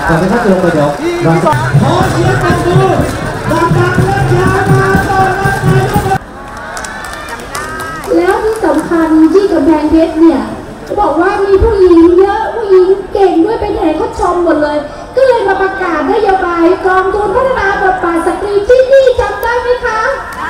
ก่อนที่เขาจะลงไปเดี๋ยวขอเสียงปรบมือดังๆและยาวมาต้อนรับนายกแล้วที่สำคัญที่กำแพงเพชรเนี่ยบอกว่ามีผู้หญิงเยอะผู้หญิงเก่งด้วยไปไหนเขาชมหมดเลยก็เลยมาประกาศนโยบายกองทุนพัฒนาบทบาทสตรีที่นี่จำได้ไหมคะ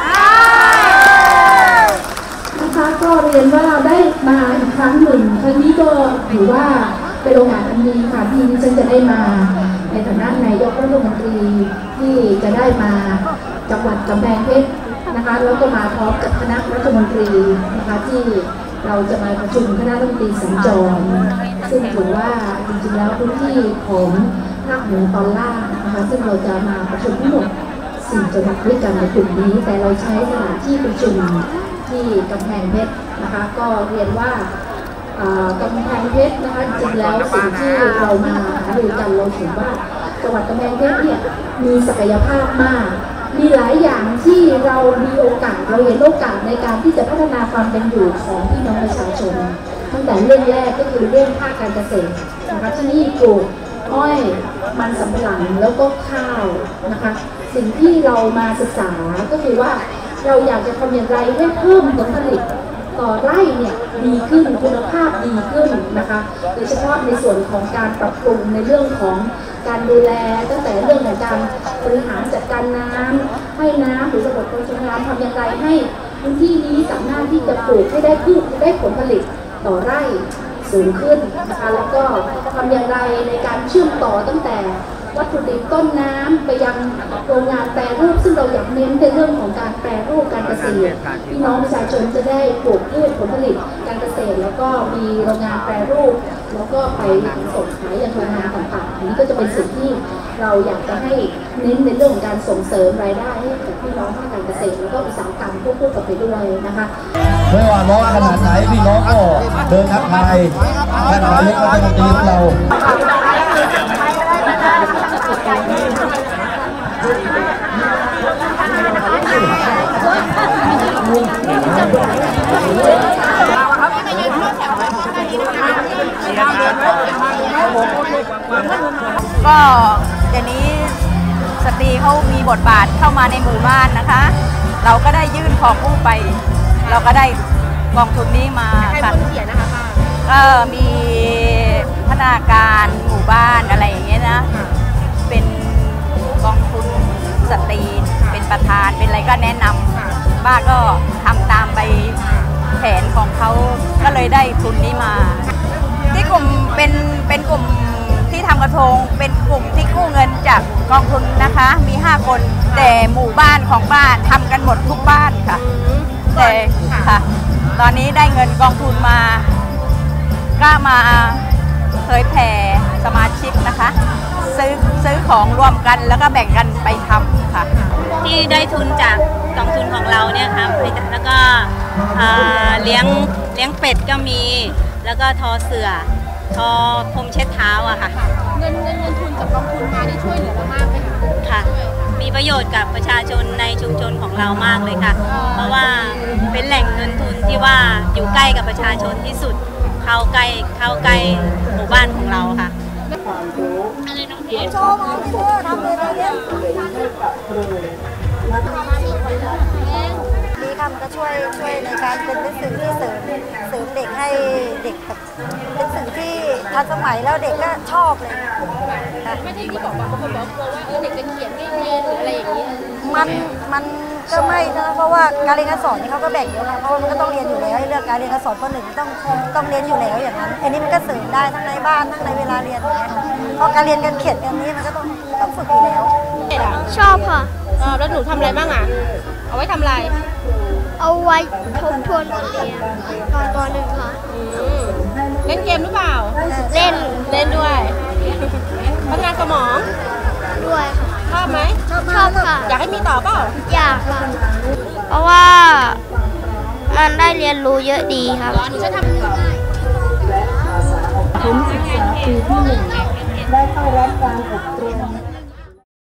นะคะก็เรียนว่าเราได้มาอีกครั้งหนึ่งครั้งนี้ก็ถือว่าเป็นโอกาสอันดีค่ะที่ดิฉันจะได้มาในฐานะนายกรัฐมนตรีที่จะได้มาจังหวัดกำแพงเพชรนะคะแล้วก็มาพร้อมกับคณะรัฐมนตรีนะคะที่เราจะมาประชุมคณะรัฐมนตรีสัญจรซึ่งถือว่าจริงๆแล้วพื้นที่ของภาคเหนือตอนล่างนะคะซึ่งเราจะมาประชุมทั้งหมด4 จังหวัดด้วยกันในกลุ่มนี้แต่เราใช้สถานที่ประชุมที่กำแพงเพชรนะคะก็เรียนว่ากำแพงเพชรนะคะจริงแล้วสิ่งที่เรามาหารือกันเราเห็นว่าจังหวัดกำแพงเพชรเนี่ยมีศักยภาพมากมีหลายอย่างที่เรามีโอกาสเราเห็นโอกาสในการที่จะพัฒนาความเป็นอยู่ของพี่น้องประชาชนตั้งแต่เรื่องแรกก็คือเรื่องภาคการเกษตรนะคะที่นี่ปลูกอ้อยมันสำปะหลังแล้วก็ข้าวนะคะสิ่งที่เรามาศึกษาก็คือว่าเราอยากจะทำอย่างไรให้เพิ่มผลผลิตต่อไร่เนี่ยดีขึ้นคุณภาพดีขึ้นนะคะโดยเฉพาะในส่วนของการปรับปรุงในเรื่องของการดูแลตั้งแต่เรื่องของการบริหารจัดการน้ำให้น้ำหรือระบบการชลน้ำทำอย่างไรให้พื้นที่นี้สามารถที่จะปลูกให้ได้ผลผลิตต่อไร่สูงขึ้นนะคะแล้วก็ทำอย่างไรในการเชื่อมต่อตั้งแต่วัตถุดิบต้นน้ำไปยังโรงงานแปรรูปซึ่งเราอยากเน้นในเรื่องของการแปรรูปการเกษตรพี่น้องประชาชนจะได้ปลูกพืชผลผลิตการเกษตรแล้วก็มีโรงงานแปรรูปแล้วก็ไปส่งขายยังโรงงานต่างๆนี้ก็จะเป็นสิ่งที่เราอยากจะให้เน้นในเรื่องของการส่งเสริมรายได้ให้กับพี่น้องภาคการเกษตรแล้วก็อุตสาหกรรมควบคู่กันไปด้วยนะคะไม่ว่าร้อนขนาดไหนพี่น้องก็เดินทักทายท่านนายกรัฐมนตรีของเราก็เดี๋ยวนี้สตรีเขามีบทบาทเข้ามาในหมู่บ้านนะคะเราก็ได้ยื่นขอกู้ไปเราก็ได้กองทุนนี้มาค่ะก็มีพัฒนาการหมู่บ้านอะไรอย่างเงี้ยนะเป็นกองทุนสตรีเป็นประธานเป็นอะไรก็แนะนำบ้าก็ทำตามไปแผนของเขาก็เลยได้ทุนนี้มาที่กลุ่มเป็นกลุ่มที่ทำกระทงเป็นกลุ่มที่กู้เงินจากกองทุนนะคะมี5 คนแต่หมู่บ้านของบ้านทำกันหมดทุกบ้านค่ะแต่ค่ะตอนนี้ได้เงินกองทุนมาก็มาเผยแผ่สมาชิกนะคะซื้อของรวมกันแล้วก็แบ่งกันไปทำค่ะที่ได้ทุนจากกองทุนของเราเนี่ยค่ะแล้วก็เลี้ยงเป็ดก็มีแล้วก็ทอเสื่อทอพรมเช็ดเท้าอะค่ะเงินทุนจากกองทุนมานี่ช่วยเหลือเรามากไหมคะค่ะมีประโยชน์กับประชาชนในชุมชนของเรามากเลยค่ะเพราะว่าเป็นแหล่งเงินทุนที่ว่าอยู่ใกล้กับประชาชนที่สุดเข้าใกล้หมู่บ้านของเราค่ะอะไรน้องเพชรโชว์มาเพื่อทำเลยเนี่ยดีค่ะมันก็ช่วยในการเป็นสื่อที่เสริมเด็กให้เด็กเป็นสื่อที่ทันสมัยแล้วเด็กก็ชอบเลยไม่ได้ที่บอกว่าบางคนบอกกลัวว่าเด็กจะเขียนไม่เรียนหรืออะไรอย่างนี้มันก็ไม่นะเพราะว่าการเรียนการสอนนี่เขาก็แบ่งอยู่ค่ะเพราะมันก็ต้องเรียนอยู่แล้วเรื่องการเรียนการสอนป .1 ต้องเรียนอยู่แล้วอย่างนั้นอันนี้มันก็เสริมได้ทั้งในบ้านทั้งในเวลาเรียนเพราะการเรียนการเขียนกันนี้มันก็ต้องฝึกอยู่แล้วชอบค่ะแล้วหนูทำอะไรบ้างอ่ะเอาไว้ทำอะไรเอาไว้ทบทวนบทเรียนตอนป .1 ค่ะเล่นเกมหรือเปล่าเล่นด้วยพัฒนาสมองด้วยค่ะชอบไหมชอบค่ะอยากให้มีต่อเปล่าอยากค่ะเพราะว่ามันได้เรียนรู้เยอะดีครับหนูจะทำผมศึกษาปีที่1